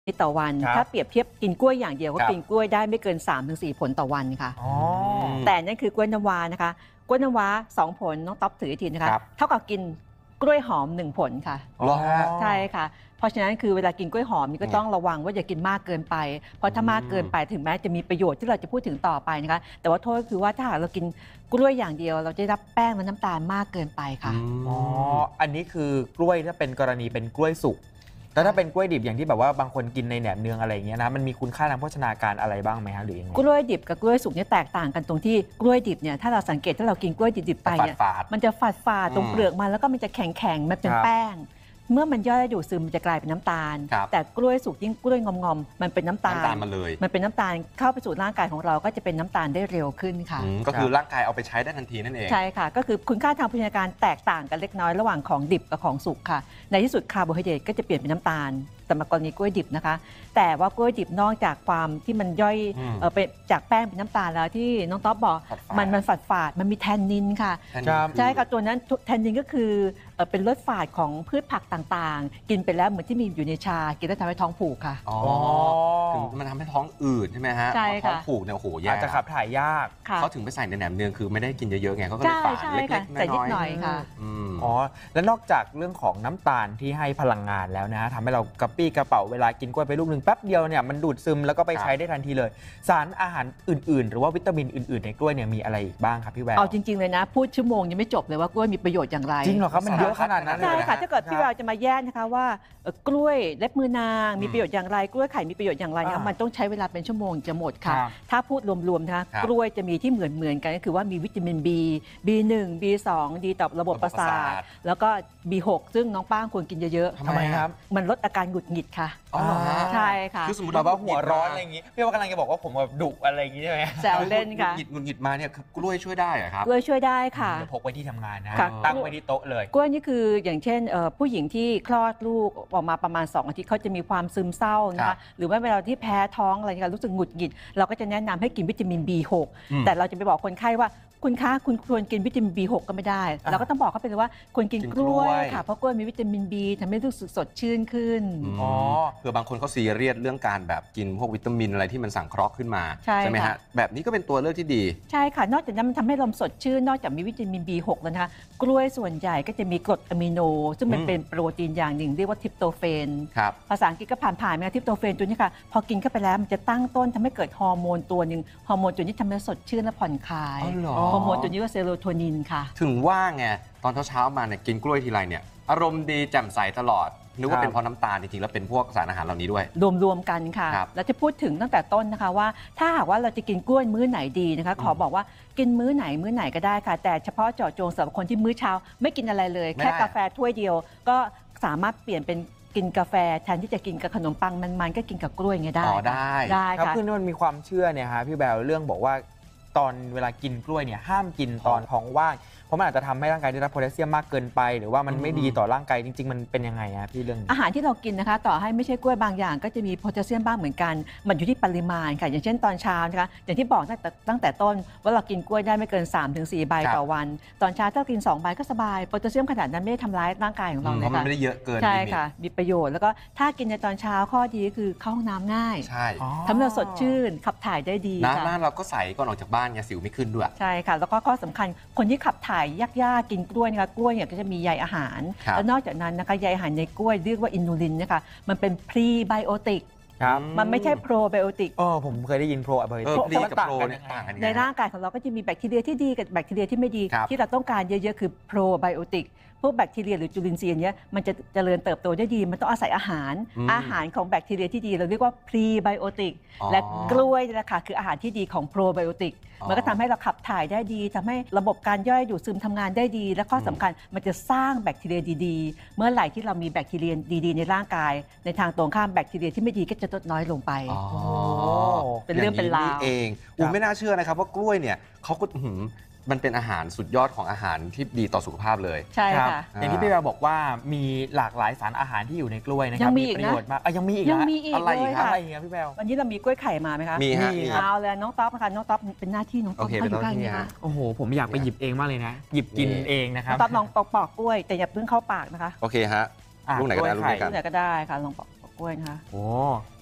ต่อวันถ้าเปรียบเทียบกินกล้วยอย่างเดียวก็กินกล้วยได้ไม่เกิน 3-4 ผลต่อวันค่ะแต่นั่นคือกล้วยน้ำว้านะคะกล้วยน้ำว้า2 ผลน้องต๊อบถืออีกทีนะคะเท่ากับกินกล้วยหอม1 ผลค่ะใช่ค่ะเพราะฉะนั้นคือเวลากินกล้วยหอมนี่ก็ต้องระวังว่าอย่ากินมากเกินไปเพราะถ้ามากเกินไปถึงแม้จะมีประโยชน์ที่เราจะพูดถึงต่อไปนะคะแต่ว่าโทษคือว่าถ้าหากเรากินกล้วยอย่างเดียวเราจะรับแป้งและน้ำตาลมากเกินไปค่ะอันนี้คือกล้วยถ้าเป็นกรณีเป็นกล้วยสุกแต่ถ้าเป็นกล้วยดิบอย่างที่แบบว่าบางคนกินในแหนมเนืองอะไรอย่างเงี้ยนะมันมีคุณค่าทางโภชนาการอะไรบ้างไหมคะหรือยังไงกล้วยดิบกับกล้วยสุกเนี่ยแตกต่างกันตรงที่กล้วยดิบเนี่ยถ้าเราสังเกตถ้าเรากินกล้วยดิบๆไปเนี่ยมันจะฝาดตรงเปลือกมันแล้วก็มันจะแข็งมันเป็นแป้งเมื่อมันย่อยและดูดซึมมันจะกลายเป็นน้ำตาลแต่กล้วยสุกยิ่งกล้วยงอมๆมันเป็นน้ำตาลมาเลยมันเป็นน้ำตาลเข้าไปสู่ร่างกายของเราก็จะเป็นน้ำตาลได้เร็วขึ้นค่ะก็คือร่างกายเอาไปใช้ได้ทันทีนั่นเองใช่ค่ะก็คือคุณค่าทางโภชนาการแตกต่างกันเล็กน้อยระหว่างของดิบกับของสุกค่ะในที่สุดคาร์โบไฮเดรตก็จะเปลี่ยนเป็นน้ำตาลสำหรับกรณีกล้วยดิบนะคะแต่ว่ากล้วยดิบนอกจากความที่มันย่อยไปจากแป้งเป็นน้ำตาลแล้วที่น้องต๊อบบอกมันฝาดมันมีแทนนินค่ะใช่ค่ะตัวนั้นแทนนินก็คือเป็นรสฝาดของพืชผักต่างๆกินไปแล้วเหมือนที่มีอยู่ในชากินแล้วทำให้ท้องผูกค่ะถึงมันทำให้ท้องอืดใช่ไหมฮะท้องผูกเนี่ยโอ้โหแย่อาจจะขับถ่ายยากเขาถึงไปใส่ในแหนมเนืองคือไม่ได้กินเยอะๆไงเขาก็เลยฝาดเล็กๆน้อยๆค่ะแล้วนอกจากเรื่องของน้ำตาลที่ให้พลังงานแล้วนะทำให้เรากระปี้กระเป๋าเวลากินกล้วยไปลูกหนึ่งแป๊บเดียวเนี่ยมันดูดซึมแล้วก็ไปใช้ได้ทันทีเลยสารอาหารอื่นๆหรือว่าวิตามินอื่นๆในกล้วยเนี่ยมีอะไรอีกบ้างครับพี่แววเอาจริงๆเลยนะพูดชั่วโมงยังไม่จบเลยว่ากล้วยมีประโยชน์อย่างไรจริงเหรอครับมันเยอะขนาดนั้นเลยใช่ค่ะถ้าเกิดพี่แววจะมาแยกนะคะว่ากล้วยเล็บมือนางมีประโยชน์อย่างไรกล้วยไข่มีประโยชน์อย่างไรมันต้องใช้เวลาเป็นชั่วโมงจะหมดค่ะถ้าพูดรวมๆนะคะกล้วยจะมีที่เหมือนกันก็คือว่ามีวิตามิน B1 B2 ดีต่อระบบประสาทแล้วก็ B6 ซึ่งน้องป้างควรกินเยอะๆทำไมครับมันลดอาการหงุดหงิดค่ะใช่ค่ะคือสมมติว่าหัวร้อนอะไรอย่างงี้พี่ว่ากำลังจะบอกว่าผมแบบดุอะไรอย่างงี้ใช่ไหมแซวเล่นค่ะหงุดหงิดมาเนี่ยกล้วยช่วยได้เหรอครับกล้วยช่วยได้ค่ะพกไว้ที่ทำงานนะตั้งไว้ที่โต๊ะเลยกล้วยนี่คืออย่างเช่นผู้หญิงที่คลอดลูกออกมาประมาณ2 อาทิตย์เขาจะมีความซึมเศร้านะคะหรือว่าเวลาที่แพ้ท้องอะไรรู้สึกหงุดหงิดเราก็จะแนะนำให้กินวิตามิน B6 แต่เราจะไปบอกคนไข้ว่าคุณคะคุณควรกินวิตามิน B6 ก็ไม่ได้เราก็ต้องบอกเขาไปเลยว่าควรกินกล้วยค่ะเพราะกล้วยมีวิตามิน B ทำให้รู้สึกสดชื่นขึ้นเผื่อบางคนเขาซีเรียสเรื่องการแบบกินพวกวิตามินอะไรที่มันสังเคราะห์ขึ้นมาใช่ไหมฮะแบบนี้ก็เป็นตัวเลือกที่ดีใช่ค่ะนอกจากนั้นมันทำให้ลมสดชื่นนอกจากมีวิตามิน B6 แล้วนะคะกล้วยส่วนใหญ่ก็จะมีกรดอะมิโนซึ่งมันเป็นโปรตีนอย่างหนึ่งเรียกว่าทริปโตเฟนภาษาอังกฤษก็ผ่านๆมาทริปโตเฟนตัวนี้ค่ะพอกินเข้าไปแล้วมันจะตั้งต้นทำให้เกิดฮอร์โมนตัวหนึ่งฮอร์โมนตัวนี้ทำให้สดชื่นและผ่อนคลายฮอร์โมนตัวนี้ว่าเซโรโทนินค่ะถึงว่าไงตอนเช้ามาเนี่ยกินกล้วยทีไรเนี่ยอารมณ์ดีแจ่มใสตลอดนึกว่าเป็นเพราะน้ำตาลจริงๆแล้วเป็นพวกสารอาหารเหล่านี้ด้วยรวมกันค่ะเราจะพูดถึงตั้งแต่ต้นนะคะว่าถ้าหากว่าเราจะกินกล้วยมื้อไหนดีนะคะขอบอกว่ากินมื้อไหนก็ได้ค่ะแต่เฉพาะเจาะจงสำหรับคนที่มื้อเช้าไม่กินอะไรเลยแค่กาแฟถ้วยเดียวก็สามารถเปลี่ยนเป็นกินกาแฟแทนที่จะกินกับขนมปังมันๆก็กินกับกล้วยไงได้ได้ค่ะคือมันมีความเชื่อเนี่ยฮะพี่แบลเรื่องบอกว่าตอนเวลากินกล้วยเนี่ยห้ามกินตอนท้องว่างเพราะมันอาจจะทำให้ร่างกายได้รับโพแทสเซียมมากเกินไปหรือว่ามันไม่ดีต่อร่างกายจริงๆมันเป็นยังไงฮะพี่เรื่องอาหารที่เรากินนะคะต่อให้ไม่ใช่กล้วยบางอย่างก็จะมีโพแทสเซียมบ้างเหมือนกันมันอยู่ที่ปริมาณค่ะอย่างเช่นตอนเช้านะคะอย่างที่บอกตั้งแต่ต้นว่าเรากินกล้วยได้ไม่เกิน 3-4 ใบต่อวันตอนเช้าถ้ากิน2 ใบก็สบายโพแทสเซียมขนาดนั้นไม่ได้ทำร้ายร่างกายของเราเลยค่ะมันไม่ได้เยอะเกินใช่ค่ะมีประโยชน์แล้วก็ถ้ากินในตอนเช้าข้อดีก็คือเข้าห้องน้ำง่ายใช่ทำให้เราสดชื่นขับถ่ายได้ดีหน้าเราก็ใสก่อนออกจากบ้านไงสิวไม่ขึ้นด้วยใช่ค่ะแล้วก็ข้อสำคัญคนที่ขับถ่ายยากๆกินกล้วยนะคะกล้วยเนี่ยก็จะมีใยอาหารแล้วนอกจากนั้นนะคะใยอาหารในกล้วยเรียกว่าอินูลินนะคะมันเป็นพรีไบโอติกมันไม่ใช่โปรไบโอติกผมเคยได้ยินโปรไบโอติกกับโปรเนี่ยต่างกันในร่างกายของเราก็จะมีแบคทีเรียที่ดีกับแบคทีเรียที่ไม่ดีที่เราต้องการเยอะๆคือโปรไบโอติกพวกแบคทีเรียหรือจุลินทรีย์เนี้ยมันจะเจริญเติบโตได้ดีมันต้องอาศัยอาหารของแบคทีเรียที่ดีเราเรียกว่าพรีไบโอติกและกล้วยนี่แหละค่ะคืออาหารที่ดีของโปรไบโอติกมันก็ทำให้เราขับถ่ายได้ดีทำให้ระบบการย่อยดูดซึมทำงานได้ดีและข้อสำคัญมันจะสร้างแบคทีเรียดีๆเมื่อไหร่ที่เรามีแบคทีเรียดีๆในร่างกายในทางตรงข้ามแบคทีเรียที่ไม่ดีก็จะลดน้อยลงไปเป็นเรื่องเป็นราวเองไม่น่าเชื่อนะครับว่ากล้วยเนี่ยเขาก็มันเป็นอาหารสุดยอดของอาหารที่ดีต่อสุขภาพเลยใช่ค่ะอย่างที่พี่แววบอกว่ามีหลากหลายสารอาหารที่อยู่ในกล้วยนะครับมีประโยชน์มากยังมีอีกอะไรอีกอะไรอย่างเงี้ยพี่แวววันนี้เรามีกล้วยไข่มาไหมคะมีเอาเลยน้องต๊อบนะคะน้องต๊อบเป็นหน้าที่น้องต๊อบเขาอยู่ใกล้นี้ค่ะโอ้โหผมอยากไปหยิบเองมากเลยนะหยิบกินเองนะครับต๊อบลองปอกกล้วยแต่อย่าเพิ่งเข้าปากนะคะโอเคฮะลูกไหนก็ได้ลูกไหนก็ได้ค่ะลองปอกกล้วยนะคะโอ้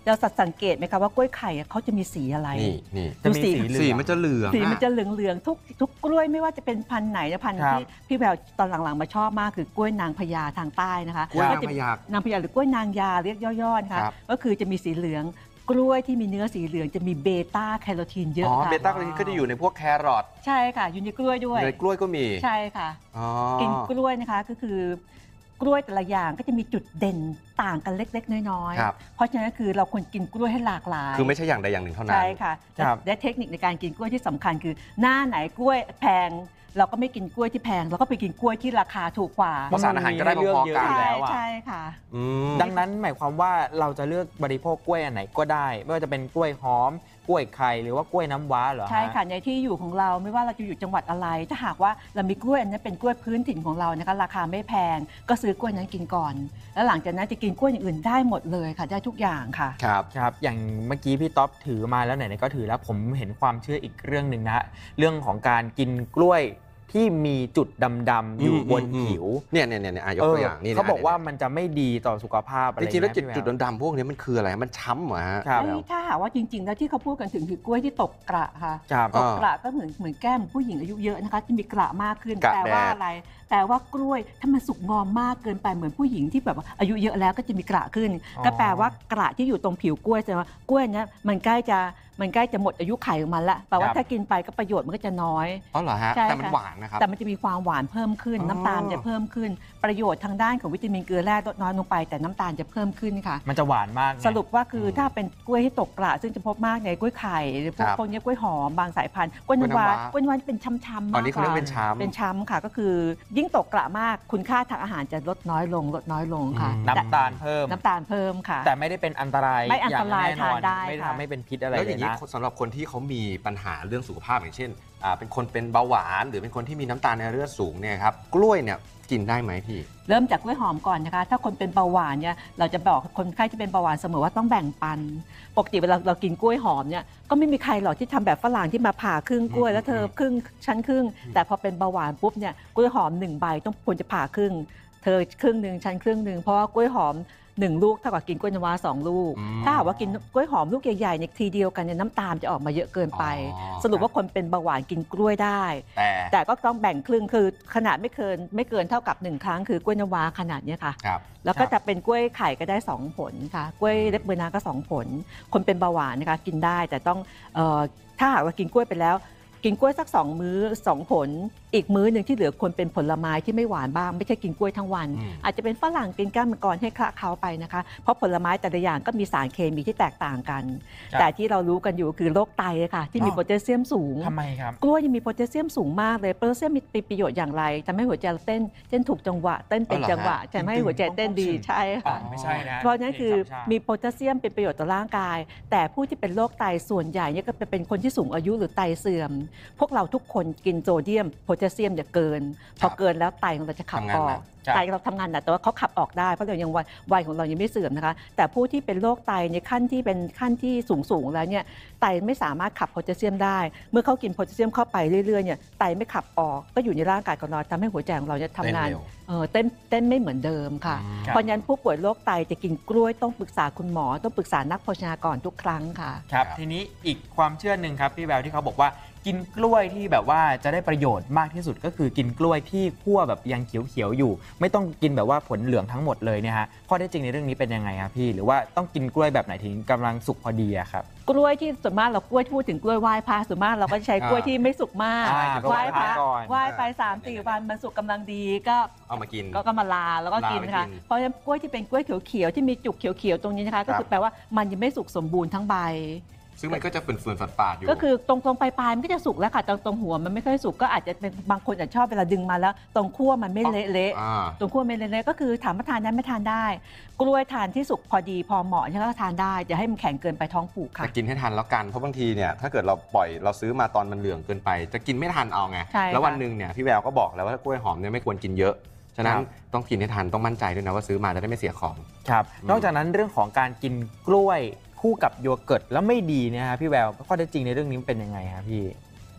เราสังเกตไหมคะว่ากล้วยไข่เขาจะมีสีอะไรนี่จะมีสีเหลืสีองมันจะเหลืองสีมันจะเหลืองๆทุกกล้วยไม่ว่าจะเป็นพันธุ์ไหนนะพันธุ์ครับที่พี่แววตอนหลังๆมาชอบมากคือกล้วยนางพญาทางใต้นะคะกล้วยนางก็จะพญานางพญาหรือกล้วยนางยาเรียกย่อๆนะคะครับก็คือจะมีสีเหลืองกล้วยที่มีเนื้อสีเหลืองจะมีเบต้าแคโรทีนเยอะอ๋อค่ะเบต้าแคโรทีนก็จะอยู่ในพวกแครอทใช่ค่ะอยู่ในกล้วยด้วยในกล้วยก็มีใช่ค่ะอ๋อกินกล้วยนะคะก็คือกล้วยแต่ละอย่างก็จะมีจุดเด่นต่างกันเล็กๆน้อยครับๆเพราะฉะนั้นคือเราควรกินกล้วยให้หลากหลายคือไม่ใช่อย่างใดอย่างหนึ่งเท่านั้นใช่ค่ะครับและเทคนิคในการกินกล้วยที่สำคัญคือหน้าไหนกล้วยแพง เราก็ไม่กินกล้วยที่แพงเราก็ไปกินกล้วยที่ราคาถูกกว่าเพราะสารอาหารก็ได้พอๆกันใช่ แล้วอะใช่ค่ะอืมดังนั้นหมายความว่าเราจะเลือกบริโภคกล้วยอันไหนก็ได้ ไม่ว่าจะเป็นกล้วยหอมกล้วยไข่หรือว่ากล้วยน้ำว้าเหรอฮใช่ค่ะในที่อยู่ของเราไม่ว่าเราจะอยู่จังหวัดอะไร ถ้าหากว่าเรามีกล้วยอันนั้นเป็นกล้วยพื้นถิ่นของเรานะคะราคาไม่แพงก็ซื้อกล้วยนั้นกินก่อน แล้วหลังจากนั้นจะกินกล้วยอย่างอื่นได้หมดเลยค่ะได้ทุกอย่างค่ะครับครับอย่างเมื่อกี้พี่ต๊อบถือมาแล้วไหนๆก็ถือแล้วผมเห็นความเชื่ออีกเรื่องหนึ่งนะเรื่องของการกินกล้วยที่มีจุดดำๆอยู่บนผิวเนี่ยยกตัวอย่างนี่เขาบอกว่ามันจะไม่ดีต่อสุขภาพอะไรจริงๆแล้วเงี้ยจุดดำๆพวกนี้มันคืออะไรมันช้ำเหรอฮะครับพี่แววถ้าหากว่าจริงๆแล้วที่เขาพูดกันถึงคือกล้วยที่ตกกระค่ะครับตกกระก็เหมือนแก้มผู้หญิงอายุเยอะนะคะที่มีกระมากขึ้นกระแต่ว่าแดดอะไรแต่ว่ากล้วยถ้ามันสุกงอมมากเกินไปเหมือนผู้หญิงที่แบบว่าอายุเยอะแล้วก็จะมีกระขึ้นอ๋อก็แปลว่ากระที่อยู่ตรงผิวกล้วยแสดงว่ากล้วยเนี้ยมันใกล้จะหมดอายุไขของมันละแปลว่าถ้ากินไปก็ประโยชน์มันก็จะน้อยอ๋อเหรอฮะใช่แต่มันค่ะหวานนะครับแต่มันจะมีความหวานเพิ่มขึ้นอ๋อน้ำตาลจะเพิ่มขึ้น ประโยชน์ทางด้านของวิตามินเกลือแร่ลดน้อยลงไป แต่น้ำตาลจะเพิ่มขึ้นค่ะมันจะหวานมากไงสรุปว่าคือถ้าเป็นกล้วยที่ตกกระซึ่งจะพบมากในกล้วยไข่หรือพวกครับพวกนี้กล้วยหอมบางสายพันธุ์กล้วยน้ำว้ากล้วยน้ำว้าเป็นช้ำๆตอมาน กนี้เขากเรียว่ากเป็นช้ำเป็นช้ำค่ะก็คือยิ่งตกกระมากคุณค่าทางอาหารจะลดน้อยลงค่ะอืมแต่น้ำตาลเพิ่มน้ำตาลเพิ่มค่ะแต่ไม่ได้เป็นอันตรายไม่อันตรายงแน่นอนทานได้ไม่ค่ะทำให้เป็นพิษอะไรแล้วอเลย่าย งนี้นะสำหรับคนที่เขามีปัญหาเรื่องสุขภาพอย่างเช่นเป็นคนเป็นเบาหวานหรือเป็นคนที่มีน้ำตาลในเลือดสูงเนี่ยครับกล้วยเนี่ยกินได้ไหมพี่เริ่มจากกล้วยหอมก่อนนะคะ ถ้าคนเป็นเบาหวานเนี่ยเราจะบอกคนไข้ที่เป็นเบาหวานเสมอว่าต้องแบ่งปัน ปกติเวลาเรากินกล้วยหอมเนี่ยก็ไม่มีใครหรอกที่ทำแบบฝรั่งที่มาผ่าครึ่งกล้วยแล้วเธอครึ่งชั้นครึ่ง แต่พอเป็นเบาหวานปุ๊บเนี่ยกล้วยหอม1 ใบต้องควรจะผ่าครึ่ง เธอครึ่งหนึ่งชั้นครึ่งหนึ่งเพราะว่ากล้วยหอม1 ลูกเท่ากับกินกล้วยน้ำว้า2 ลูกอืมถ้าหากว่ากินกล้วยหอมลูกใหญ่ๆในทีเดียวกันเนี่ยน้ำตาลจะออกมาเยอะเกินไปอ๋อสรุปว่าคนเป็นเบาหวานกินกล้วยได้แต่แต่ก็ต้องแบ่งครึ่งคือขนาดไม่เกินเท่ากับ1 ครั้งคือกล้วยน้ำว้าขนาดเนี้ยค่ะครับแล้วก็จะเป็นกล้วยไข่ก็ได้2 ผลค่ะกล้วยเล็บมือนางก็2 ผล คนเป็นเบาหวานนะคะกินได้แต่ต้องถ้าหากว่ากินกล้วยไปแล้ว กินกล้วยสัก2 มื้อ2 ผล อีกมื้อหนึ่งที่เหลือควรเป็นผลไม้ที่ไม่หวานบ้างไม่ใช่กินกล้วยทั้งวันอืมอาจจะเป็นฝรั่งกินก้านมังกรให้คละเคล้าไปนะคะเพราะผลไม้แต่ละอย่างก็มีสารเคมีที่แตกต่างกันครับแต่ที่เรารู้กันอยู่คือโรคไตค่ะที่มีโพแทสเซียมสูงทำไมครับกล้วยยังมีโพแทสเซียมสูงมากเลยโพแทสเซียมมีประโยชน์อย่างไรทำให้หัวใจเราเต้นถูกจังหวะเต้นเป็นจังหวะทำให้หัวใจเต้นดีใช่อ๋อค่ะไม่ใช่นะเพราะนั่นคือชามีโพแทสเซียมเป็นประโยชน์ต่อร่างกาย แต่ผู้ที่เป็นโรคไตส่วนใหญ่เนี่ยก็เป็นคนที่สูงอายุหรือไตเสื่อม พวกเราทุกคนกินโซเดียมโพแทสเซียมอย่าเกิน พอเกินแล้วไตของเราจะขับออกครับไตเราทำงานหนักแต่ว่าเขาขับออกได้เพราะเรายังวัยของเรายังไม่เสื่อมนะคะ แต่ผู้ที่เป็นโรคไตในขั้นที่เป็นขั้นที่สูงแล้วเนี่ยไตไม่สามารถขับโพแทสเซียมได้ เมื่อเขากินโพแทสเซียมเข้าไปเรื่อยๆเนี่ยไตไม่ขับออกก็อยู่ในร่างกายของเราทำให้หัวใจของเราเนี่ยทำงานเต้นเร็วเต้นไม่เหมือนเดิมค่ะครับเพราะฉะนั้นผู้ป่วยโรคไตจะกินกล้วยต้องปรึกษาคุณหมอต้องปรึกษานักโภชนาการทุกครั้งค่ะครับทีนี้อีกความเชื่อหนึ่งครับพี่แววที่เขาบอกว่ากินกล้วยที่แบบว่าจะได้ประโยชน์มากที่สุดก็คือกินกล้วยที่คั่วแบบยังเขียวๆอยู่ ไม่ต้องกินแบบว่าผลเหลืองทั้งหมดเลยเนี่ยฮะข้อเท็จจริงในเรื่องนี้เป็นยังไงครับพี่หรือว่าต้องกินกล้วยแบบไหนถึงกำลังสุกพอดีอะครับกล้วยที่ส่วนมากเรากล้วยพูดถึงกล้วยไหว้พระส่วนมากเราก็จะใช้กล้วยที่ไม่สุกมากไหว้พระก่อนไหว้ไป3-4 วันมันสุกกำลังดีก็เอามากินก็มาลาแล้วก็กินลาไปค่ะกินเพราะฉะนั้นกล้วยที่เป็นกล้วยเขียวๆที่มีจุกเขียวๆตรงนี้นะคะก็คือแปลว่ามันยังไม่สุกสมบูรณ์ทั้งใบซึ่งมันก็จะฝืนๆฝาดๆอยู่ก็คือตรงปลายๆมันก็จะสุกแล้วค่ะตรงหัวมันไม่ค่อยสุกก็อาจจะเป็นบางคนอาจจะชอบเวลาดึงมาแล้วตรงขั้วมันไม่เละอ่าตรงขั้วไม่เละก็คือถามว่าทานได้ไม่ทานได้ กล้วยทานที่สุกพอดีพอเหมาะใช่ไหมก็ทานได้อย่าให้มันแข็งเกินไปท้องผูกค่ะแต่กินให้ทันแล้วกันเพราะบางทีเนี่ยถ้าเกิดเราปล่อยเราซื้อมาตอนมันเหลืองเกินไป จะกินไม่ทันเอาไงใช่ค่ะแล้ววันหนึ่งเนี่ยพี่แววก็บอกแล้วว่ากล้วยหอมเนี่ยไม่ควรกินเยอะฉะนั้นครับต้องกินให้ทันต้องมั่นใจด้วยนะว่าซื้อมาจะได้ไม่เสียของครับนอกจากนั้นเรื่องของการกินกล้วยคู่กับโยเกิร์ตแล้วไม่ดีเนะฮะพี่แววข้อเท็จจริงในเรื่องนี้มันเป็นยังไงครับพี่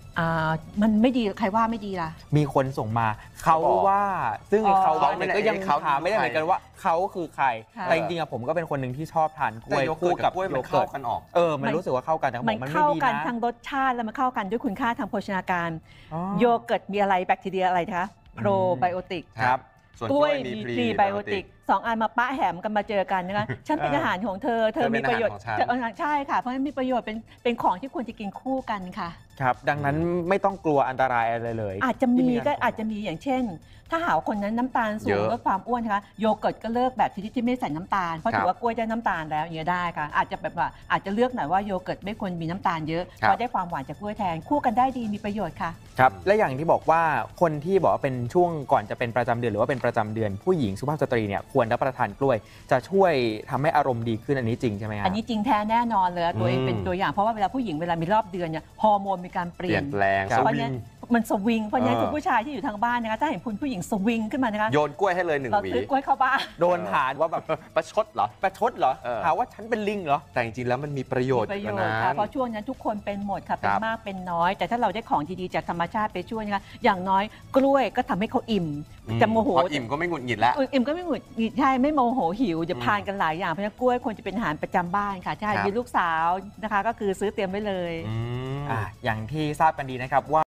มันไม่ดีใครว่าไม่ดีล่ะมีคนส่งมาเขาว่าซึ่งอ๋อเขาว่าเนี่ยก็ยังเขาถามไม่ได้เหมือนกันว่าเขาคือใครค่ะแต่จริงๆอะผมก็เป็นคนหนึ่งที่ชอบทานกล้แต่วยโยเกิคู่ร์ตกับกล้วยมันโยเกิเข้าร์ตกันออกมันรู้สึกว่าเข้ากันแต่ผมมันมันไม่เข้าดีกันนะทั้งรสชาติแล้วมันเข้ากันด้วยคุณค่าทางโภชนาการอ๋อโยเกิร์ตมีอะไรแบคทีเรียอะไรคะโปรไบโอติกครับส่วนกกล้ล้ว วย ยมีมีพพรีรีไบไบโอโอติติกกสองอันมาปะแหมกันมาเจอกันนะคะฉันเป็นอาหารของเธอเธอเป็นมีประโยชน์อาหารของฉันใช่ค่ะเพราะฉะนั้นมีประโยชน์เป็นของที่ควรจะกินคู่กันค่ะครับดังนั้นไม่ต้องกลัวอันตรายอะไรเลยอาจจะมีที่ก็รอาจจะมีอย่างเช่น ถ้าหากว่าคนนั้นน้ำตาลสูเยงอะลดความอ้วนนะคะโยเกิร์ตก็เลิกแบบชนิดที่ไม่ใส่น้ำตาลเพราะครับถือว่ากล้วยได้น้ำตาลแล้วอย่างเงี้ยได้ค่ะอาจจะแบบว่าอาจจะเลือกหน่อยว่าโยเกิร์ตไม่ควรมีน้ำตาลเยอะครับเพราะได้ความหวานจากกล้วยแทนคู่กันได้ดีมีประโยชน์ค่ะครับและอย่างที่บอกว่าคนที่บอกว่าเป็นช่วงก่อนจะเป็นประจำเดือนหรือว่าเป็นประจำเดือนผู้หญิงสุภาพสตรีเนี่ยควรรับประทานกล้วย จะช่วยทำให้อารมณ์ดีขึ้นอันนี้จริงใช่ไหมครับอันนี้จริงแท้แน่นอนเลยตัวเองอืมเป็นตัวอย่างเพราะว่าเวลาผู้หญิงเวลามีรอบเดือนเนี่ยฮอร์โมนมีการเปเปลี่ลี่ยยนนแปลงครับสเพราะวิเนี้งมันสวิงเพราะงั้นเออคุณผู้ชายที่อยู่ทางบ้านนะคะถ้าเห็นคุณผู้หญิงสวิงขึ้นมานะคะโยนกล้วยให้เลยหนึ่งเราหวีซื้อกล้วยเข้าบ้านโดนถามว่าแบบประชดเหรอประชดเหรอเออหาว่าฉันเป็นลิงเหรอแต่จริงๆแล้วมันมีประโยชน์ประโยกชว่าน์นั้ค่ะนเพราะช่วงนั้นทุกคนเป็นหมดค่ะคเป็รันบมากเป็นน้อย แต่ถ้าเราได้ของดีๆจากธรรมชาติไปช่วยนะคะอย่างน้อยกล้วยก็ทำให้เขาอิ่มจะโมโหพออิ่มก็ไม่หงุดหงิดแล้วอิ่มก็ไม่หงุดหงิดใช่ไม่โมโหหิวจะทานกันหลายอย่างเพราะฉะนั้นกล้วยควรจะเป็นอาหารประจำบ้านค่ะถ้าครับมีลูกสาวนะคะก็คือซื้อเตรียมไว้เลยอืมอย่างที่ทราบกันดีนะครับว่า